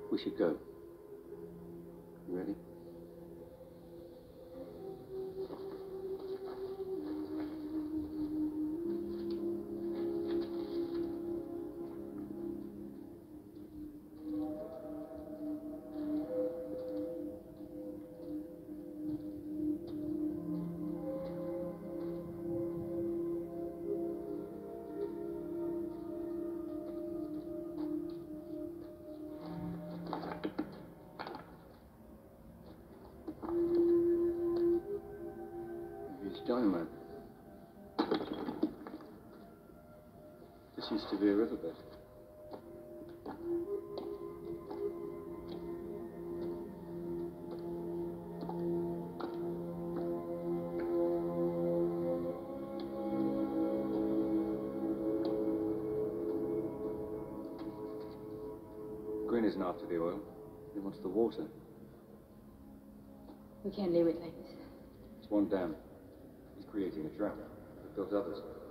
We should go. You ready? Dynamite. This used to be a riverbed. Gwyn isn't after the oil. He wants the water. We can't leave it like this. It's one dam. He's creating a drought. We've built others.